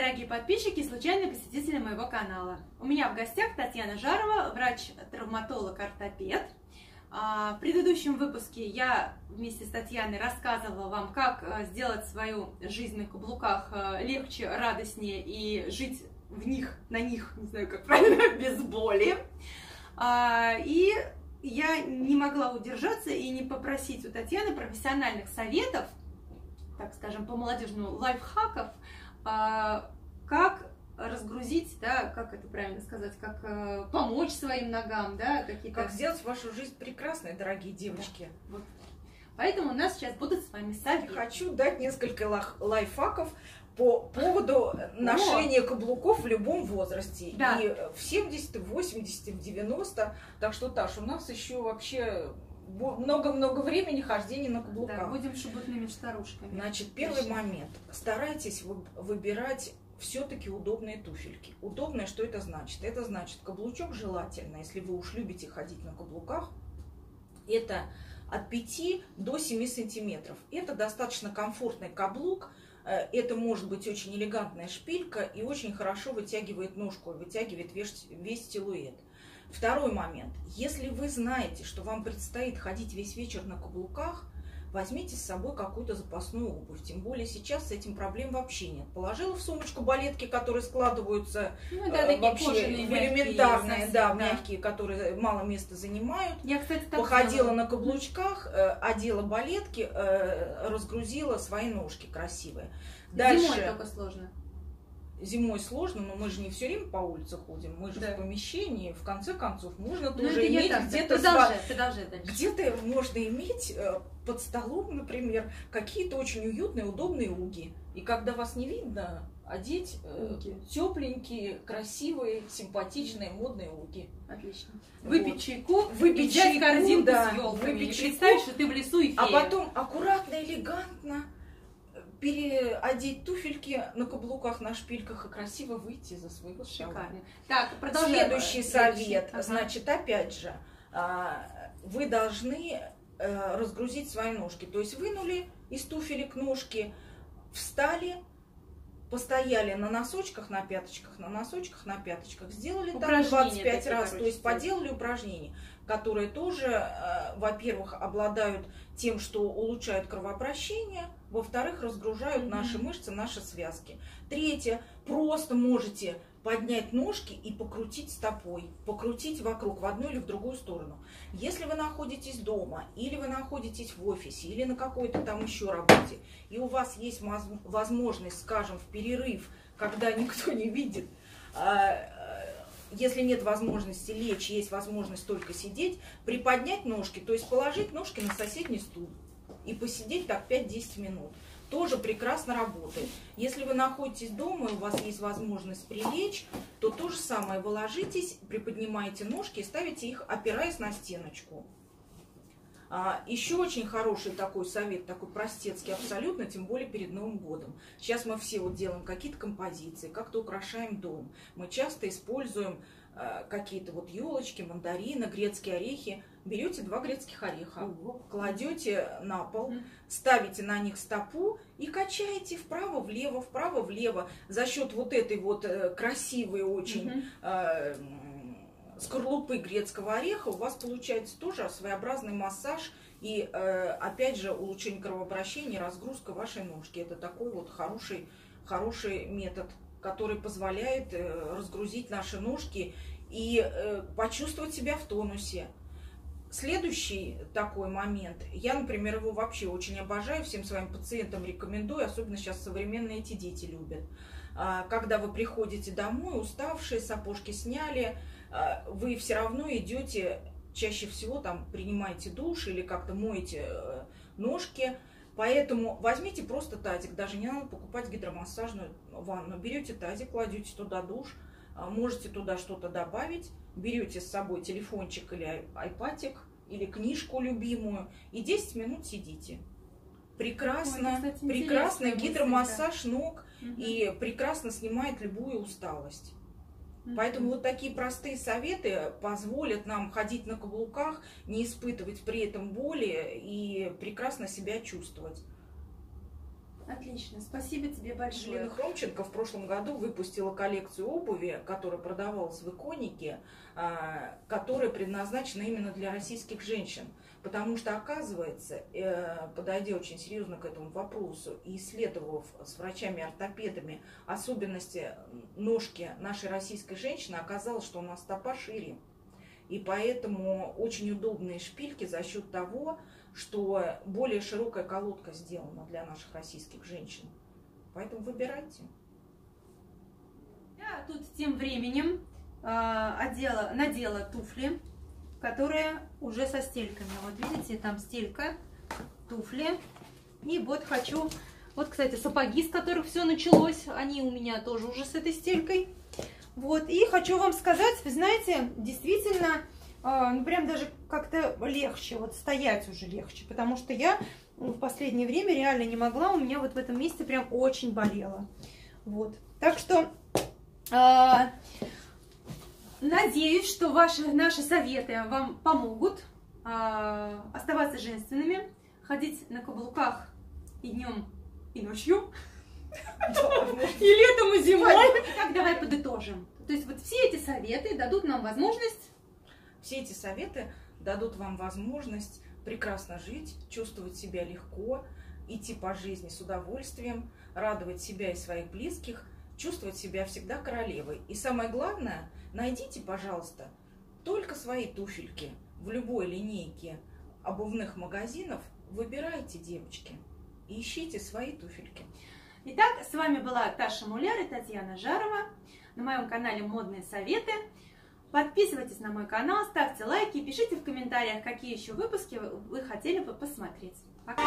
дорогие подписчики и случайные посетители моего канала. У меня в гостях Татьяна Жарова, врач-травматолог-ортопед. В предыдущем выпуске я вместе с Татьяной рассказывала вам, как сделать свою жизнь на каблуках легче, радостнее и жить в них, на них, не знаю, как правильно, без боли. И я не могла удержаться и не попросить у Татьяны профессиональных советов, так скажем, по-молодежному, лайфхаков, как разгрузить, да, как это правильно сказать, как помочь своим ногам, да, какие-то... Как сделать вашу жизнь прекрасной, дорогие девочки. Да, вот. Поэтому у нас сейчас будут с вами советы. Хочу дать несколько лайфхаков по поводу ношения каблуков в любом возрасте. Да. И в 70, в 80, в 90. Так что, Таш, у нас еще вообще много-много времени хождения на каблуках. Да, будем шебутными старушками. Значит, первый момент. Старайтесь выбирать все-таки удобные туфельки. Удобное, что это значит? Это значит, каблучок желательно, если вы уж любите ходить на каблуках, это от 5 до 7 сантиметров. Это достаточно комфортный каблук. Это может быть очень элегантная шпилька и очень хорошо вытягивает ножку, вытягивает весь силуэт. Второй момент. Если вы знаете, что вам предстоит ходить весь вечер на каблуках, возьмите с собой какую-то запасную обувь. Тем более сейчас с этим проблем вообще нет. Положила в сумочку балетки, которые складываются вообще в элементарные, мягкие, которые мало места занимают. Я, кстати, походила на каблучках, одела балетки, разгрузила свои ножки красивые. Дальше... Зимой только сложно. Зимой сложно, но мы же не все время по улице ходим, мы же в помещении, в конце концов, можно Ну, тоже иметь где-то... Где-то можно иметь под столом, например, какие-то очень уютные, удобные уги. И когда вас не видно, одеть тепленькие, красивые, симпатичные, модные уги. Отлично. Выпить чайку, выпить взять корзинку да, с елками, выпить представить, что ты в лесу и фея. А потом аккуратно, элегантно переодеть туфельки на каблуках, на шпильках и красиво выйти за своего шикарно. Так, следующий совет. Значит, опять же, вы должны разгрузить свои ножки. То есть вынули из туфелек ножки, встали, постояли на носочках, на пяточках, на носочках, на пяточках, сделали там 25 раз, то есть поделали упражнения, которые тоже, во-первых, обладают тем, что улучшают кровообращение, во-вторых, разгружают наши мышцы, наши связки. Третье, просто можете поднять ножки и покрутить стопой, покрутить вокруг в одну или в другую сторону. Если вы находитесь дома, или вы находитесь в офисе, или на какой-то там еще работе, и у вас есть возможность, скажем, в перерыв, когда никто не видит, если нет возможности лечь, есть возможность только сидеть, приподнять ножки, то есть положить ножки на соседний стул и посидеть так 5-10 минут. Тоже прекрасно работает. Если вы находитесь дома и у вас есть возможность прилечь, то то же самое. Вы ложитесь, приподнимаете ножки и ставите их, опираясь на стеночку. Еще очень хороший такой совет, такой простецкий абсолютно, тем более перед Новым годом. Сейчас мы все вот делаем какие-то композиции, как-то украшаем дом. Мы часто используем какие-то вот елочки, мандарины, грецкие орехи. Берете 2 грецких ореха, кладете на пол, ставите на них стопу и качаете вправо-влево, вправо-влево. За счет вот этой вот красивой очень скорлупы грецкого ореха у вас получается тоже своеобразный массаж и, опять же, улучшение кровообращения, разгрузка вашей ножки. Это такой вот хороший метод, который позволяет разгрузить наши ножки и почувствовать себя в тонусе. Следующий такой момент, я, например, его вообще очень обожаю, всем своим пациентам рекомендую, особенно сейчас современные эти дети любят. Когда вы приходите домой, уставшие, сапожки сняли, вы все равно идете, чаще всего там принимаете душ или как-то моете ножки. Поэтому возьмите просто тазик, даже не надо покупать гидромассажную ванну. Берете тазик, кладете туда душ, можете туда что-то добавить, берете с собой телефончик или айпадик, или книжку любимую, и 10 минут сидите. Прекрасный гидромассаж ног и прекрасно снимает любую усталость. Поэтому вот такие простые советы позволят нам ходить на каблуках, не испытывать при этом боли и прекрасно себя чувствовать. Отлично, спасибо тебе большое. Лена Хромченко в прошлом году выпустила коллекцию обуви, которая продавалась в Иконике, которая предназначена именно для российских женщин. Потому что, оказывается, подойдя очень серьезно к этому вопросу и исследовав с врачами-ортопедами особенности ножки нашей российской женщины, оказалось, что у нас стопа шире. И поэтому очень удобные шпильки за счет того, что более широкая колодка сделана для наших российских женщин. Поэтому выбирайте. Я тут тем временем надела туфли, которые уже со стельками. Вот видите, там стелька, туфли. И вот хочу... Вот, кстати, сапоги, с которых все началось, они у меня тоже уже с этой стелькой. Вот, и хочу вам сказать, вы знаете, действительно... ну, прям даже как-то легче, вот стоять уже легче, потому что я в последнее время реально не могла, у меня вот в этом месте прям очень болело. Вот, так что надеюсь, что наши советы вам помогут оставаться женственными, ходить на каблуках и днем, и ночью, и летом, и зимой. Итак, давай подытожим. То есть вот все эти советы дадут нам возможность... Все эти советы дадут вам возможность прекрасно жить, чувствовать себя легко, идти по жизни с удовольствием, радовать себя и своих близких, чувствовать себя всегда королевой. И самое главное, найдите, пожалуйста, только свои туфельки в любой линейке обувных магазинов. Выбирайте, девочки, и ищите свои туфельки. Итак, с вами была Таша Муляр и Татьяна Жарова на моем канале «Модные советы». Подписывайтесь на мой канал, ставьте лайки, пишите в комментариях, какие еще выпуски вы хотели бы посмотреть. Пока!